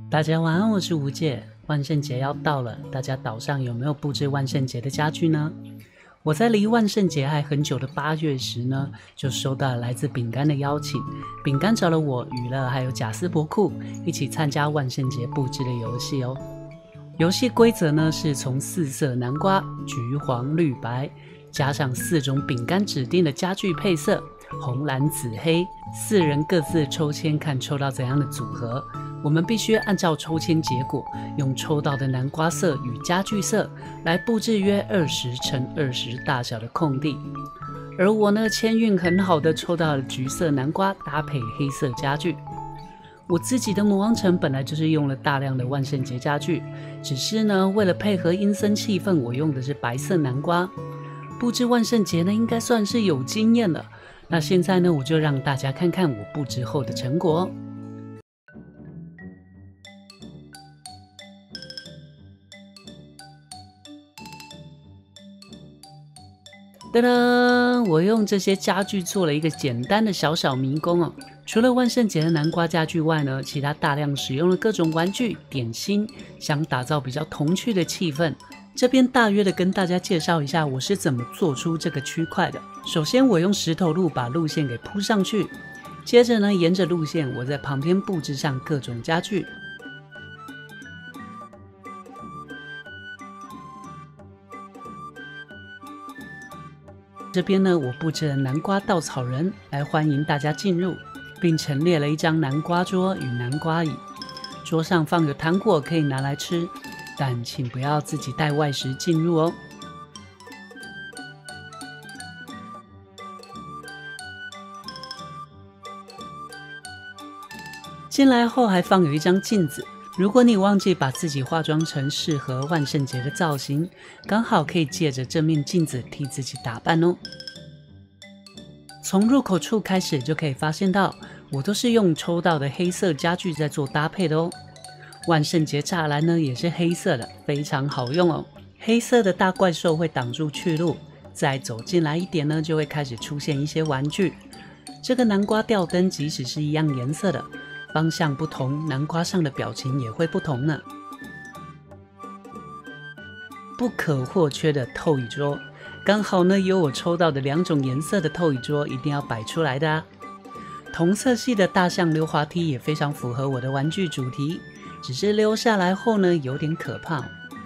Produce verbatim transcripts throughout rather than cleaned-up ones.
大家晚安，我是吴姐。万圣节要到了，大家岛上有没有布置万圣节的家具呢？我在离万圣节还很久的八月时呢，就收到了来自饼干的邀请。饼干找了我、娱乐还有贾斯伯库一起参加万圣节布置的游戏哦。游戏规则呢是从四色南瓜、橘、黄、绿、白，加上四种饼干指定的家具配色，红、蓝、紫、黑，四人各自抽签，看抽到怎样的组合。我们必须按照抽签结果，用抽到的南瓜色与家具色来布置约二十乘二十大小的空地。而我呢，签运很好的抽到了橘色南瓜搭配黑色家具。我自己的魔王城本来就是用了大量的万圣节家具，只是呢，为了配合阴森气氛，我用的是白色南瓜。布置万圣节呢，应该算是有经验了。那现在呢，我就让大家看看我布置后的成果。噔噔，我用这些家具做了一个简单的小小迷宫哦。除了万圣节的南瓜家具外呢，其他大量使用了各种玩具、点心，想打造比较童趣的气氛。这边大约的跟大家介绍一下我是怎么做出这个区块的。首先，我用石头路把路线给铺上去，接着呢，沿着路线，我在旁边布置上各种家具。这边呢，我布置了南瓜稻草人来欢迎大家进入，并陈列了一张南瓜桌与南瓜椅，桌上放有糖果可以拿来吃，但请不要自己带外食进入哦。进来后还放有一张镜子，如果你忘记把自己化妆成适合万圣节的造型，刚好可以借着这面镜子替自己打扮哦。从入口处开始就可以发现到，我都是用抽到的黑色家具在做搭配的哦。万圣节栅栏呢也是黑色的，非常好用哦。黑色的大怪兽会挡住去路，再走进来一点呢，就会开始出现一些玩具。这个南瓜吊灯即使是一样颜色的，方向不同，南瓜上的表情也会不同呢。不可或缺的透椅桌，刚好呢有我抽到的两种颜色的透椅桌，一定要摆出来的啊。同色系的大象溜滑梯也非常符合我的玩具主题，只是溜下来后呢有点可怕。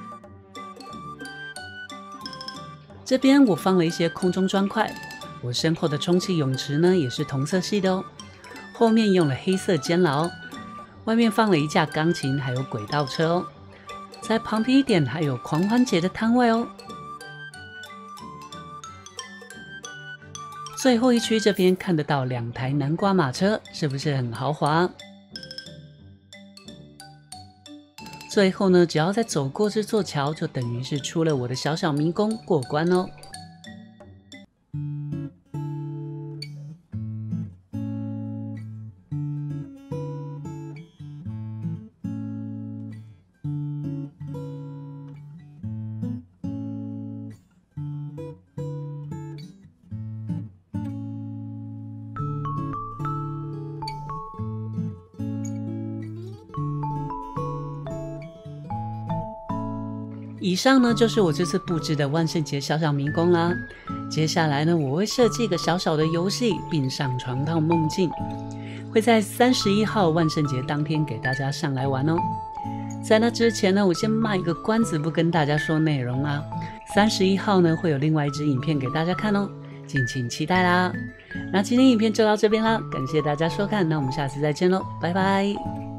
这边我放了一些空中砖块，我身后的充气泳池呢也是同色系的哦。后面用了黑色监牢，外面放了一架钢琴，还有轨道车哦。在旁边一点还有狂欢节的摊位哦。最后一区这边看得到两台南瓜马车，是不是很豪华？最后呢，只要再走过这座桥，就等于是出了我的小小迷宫，过关哦。以上呢就是我这次布置的万圣节小小迷宫啦。接下来呢，我会设计一个小小的游戏，并上传到梦境，会在三十一号万圣节当天给大家上来玩哦。在那之前呢，我先卖一个关子，不跟大家说内容啦。三十一号呢会有另外一支影片给大家看哦，敬请期待啦。那今天影片就到这边啦，感谢大家收看，那我们下次再见喽，拜拜。